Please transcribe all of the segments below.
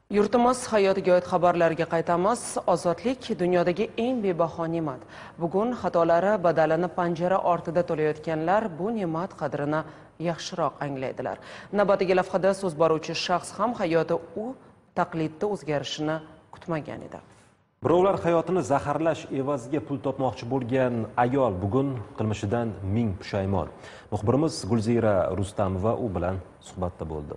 Yurtimiz hayotiga oid xabarlarga qaytamiz. Ozodlik dunyodagi eng bebaho ne'mat. Bugun xatolari badalini panjara ortida to'layotganlar bu ne'mat qadrini yaxshiroq anglaydilar. Navbatdagi lavhada so'z boruvchi shaxs ham hayoti u taqlidda o'zgarishini kutmagan edi. Birovlar hayotini zaharlash evaziga pul topmoqchi bo'lgan ayol bugun qilmishidan ming pushaymon. Muxbirimiz Gulzira Rustamova u bilan suhbatda bo'ldi.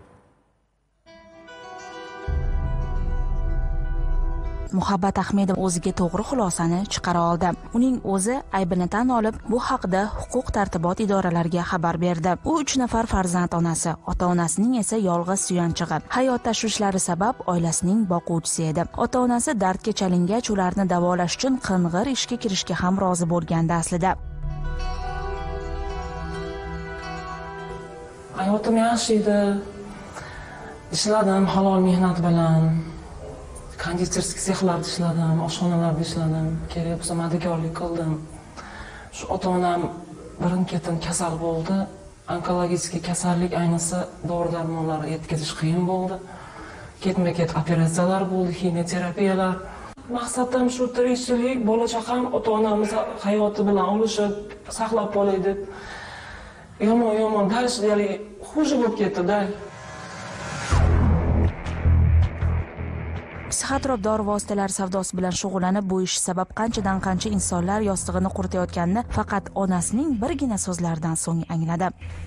Muhabbat Ahmedov o'ziga to'g'ri xulosani chiqara oldi. Uning o'zi aybini tan olib, bu haqda huquq-tartibot idoralariga xabar berdi. U 3 nafar farzand onasi, ota-onasining esa yolg'iz suyanchig'i. Hayot tashvishlari sabab oilasining boquvchisi edi. Ota-onasi dardga chalingach, ularni davolash uchun qing'ir ishga kirishga ham rozi bo'lgandi aslida. Hayotim yaxshi edi. Ishladim halol mehnat bilan. Konditerskiy sexlarda ishladim, oshxonalarda ishladim, kerak bo'lsa madikorlik qildim. Shu ota-onam birin-ketin kasal bo'ldi. Onkologik kasallik, ayniqsa dori-darmonlar yetkazish qiyin bo'ldi. Ketma-ket operatsiyalar bo'ldi, kimyoterapiyalar. Maqsadim shu tirikchilik, bola-chaqam ota-onamiz hayoti bilan olishib, saqlab qolay deb. Yomon dashli xushi bo'lib ketdi-da. Psixotrop dori vositalari savdosi bilan shug'ullanib, bu ish sabab qanchadan qancha insonlar yostig'ini quritayotganini faqat onasining birgina so'zlaridan so'ng angladi.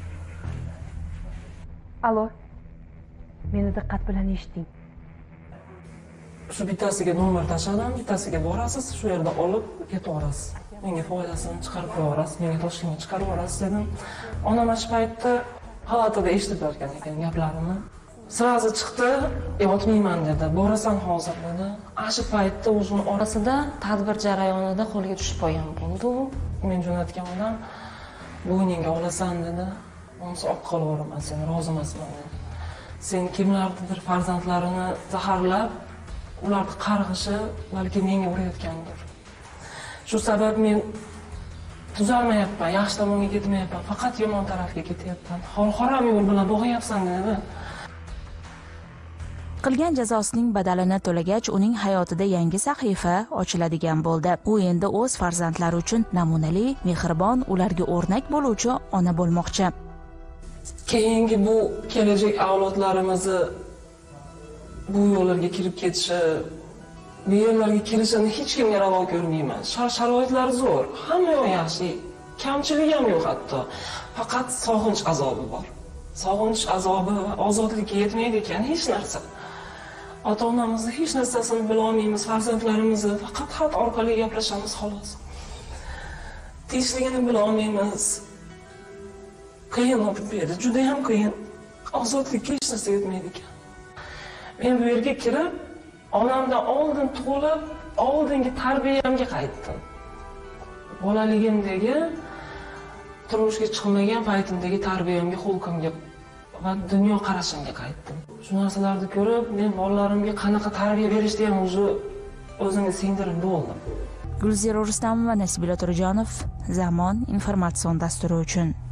Alo. Meni diqqat bilan eshiting. Shu bittasiga nomer tashladim, bittasiga borasiz, shu yerda olib ketaverasiz. Menga foydasini chiqarib qo'yaverasiz, menga toshkentga chiqarib yuborasiz dedim. Onam shu paytda palatada eshitib turgan ekan gaplarimni. Sirazi chiqdi, yotmayman dedi. Borasan hozir dedi. Shu paytda o'zim orasida tadbir jarayonida qo'lga tushib qolgan bo'ldi. Men jo'natgan odam bo'yningga olasan dedi. Onsi olib qolaveraman, sen rozi emasman dedi. Sen kimlarnidir farzandlarini zaharlab, ularni qarg'ishi balki menga urayotgandir. Shu sabab men tuzalmayapman, yaxshi tomonga ketmayapman, faqat yomon tarafga ketyapman. Harom yo'l bilan bog'ayapsan dedi. Qilgan jazosining badalini to'lagach, uning hayotida yangi sahifa ochiladigan bo'ldi. U endi o'z farzandlari uchun namunali, mehribon, ularga o'rnak bo'luvchi ona bo'lmoqchi. Keyingi bu kelajak avlodlarimizni bu yo'llarga kirib ketishi, bu yo'llarga kirishini hech kimga ravo ko'rmayman. Sharoitlar zo'r, hamma yo'q yaxshi, kamchilik ham yo'q hatto. Faqat sog'inch azobi bor. Sog'inch azobi va ozodlikka yetmaydi ekan hech narsa. Ota-onamizni hech narsasini bila olmaymiz, farzandlarimizni faqat xat orqali gaplashamiz xolos. Tinchligini bila olmaymiz. Qiyin bo'lib berdi, juda ham qiyin. Ozodlikka hech narsa yetmaydi ekan. Men bu yerga kirib, onamdan oldin tug'ilib, oldingi tarbiyamga qaytdim. Bolaligimdagi turmushga chiqmagan paytimdagi tarbiyamga, xulqimga va dunyo qarashimga qaytdim. Shu narsalarni ko'rib, men bolalarimga qanaqa tarbiya berishni ham o'zimga singdirib bo'ldim. Gulzira Rustamova, Nasibullo Turjonov, Zamon informatsion dasturi uchun.